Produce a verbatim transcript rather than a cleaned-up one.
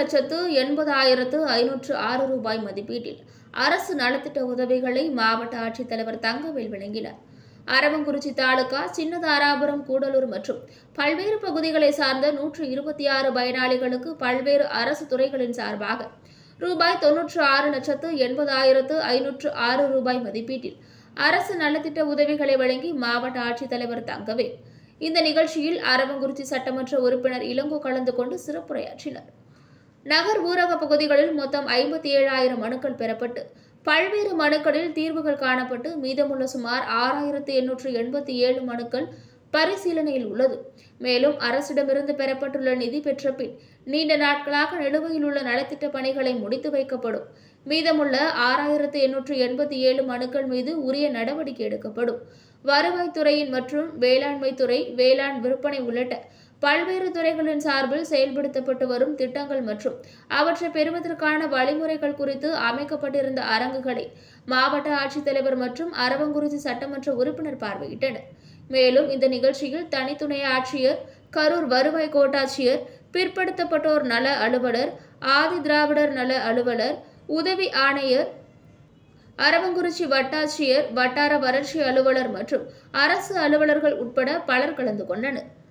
லட்சத்து எண்பதாயிரத்து ஐநூற்று ஆறு ரூபாய் மதிப்பீட்டில் அரசு நலத்திட்ட உதவிகளை மாவட்ட ஆட்சித்தலைவர் தங்கவேல் வழங்கினார். அரவங்குறிச்சி தாலுகா சின்னதாராபுரம், கூடலூர் மற்றும் பல்வேறு பகுதிகளை சார்ந்த நூற்று இருபத்தி ஆறு பயனாளிகளுக்கு பல்வேறு அரசு துறைகளின் சார்பாக ரூபாய் தொன்னூற்று ஆறு லட்சத்து எண்பதாயிரத்து ஐநூற்று ஆறு ரூபாய் மதிப்பீட்டில் அரசு நலத்திட்ட உதவிகளை வழங்கி மாவட்ட ஆட்சித்தலைவர் தங்கவேல் இந்த நிகழ்ச்சியில் அரவங்குறிச்சி சட்டமன்ற உறுப்பினர் இளங்கோ கலந்து கொண்டு சிறப்புரையாற்றினார். நகர் ஊரக பகுதிகளில் மொத்தம் ஐம்பத்தி ஏழாயிரம் மனுக்கள் பெறப்பட்டு பல்வேறு மனுக்களில் தீர்வுகள் காணப்பட்டு மீதமுள்ள சுமார் ஆறாயிரத்து எண்ணூற்று எண்பத்தி ஏழு மனுக்கள் பரிசீலனையில் உள்ளது. மேலும் அரசிடமிருந்து பெறப்பட்டுள்ள நிதி பெற்ற பின் நீண்ட நாட்களாக நிலுவையில் உள்ள நலத்திட்ட பணிகளை முடித்து வைக்கப்படும். மீதமுள்ள ஆறாயிரத்து எண்ணூற்று எண்பத்தி ஏழு மனுக்கள் மீது உரிய நடவடிக்கை எடுக்கப்படும். வருவாய்த்துறையின் மற்றும் வேளாண்மை துறை, வேளாண் விற்பனை உள்ளிட்ட பல்வேறு துறைகளின் சார்பில் செயல்படுத்தப்பட்டு வரும் திட்டங்கள் மற்றும் அவற்றை பெறுவதற்கான வழிமுறைகள் குறித்து அமைக்கப்பட்டிருந்த அரங்குகளை மாவட்ட ஆட்சித்தலைவர் மற்றும் அரவங்குறிச்சி சட்டமன்ற உறுப்பினர் பார்வையிட்டனர். மேலும் இந்த நிகழ்ச்சியில் தனித்துணை ஆட்சியர், கரூர் வருவாய் கோட்டாட்சியர், பிற்படுத்தப்பட்டோர் நல அலுவலர், ஆதி திராவிடர் நல அலுவலர், உதவி ஆணையர், அரவங்குறிச்சி வட்டாட்சியர், வட்டார வறட்சி அலுவலர் மற்றும் அரசு அலுவலர்கள் உட்பட பலர் கலந்து கொண்டனர்.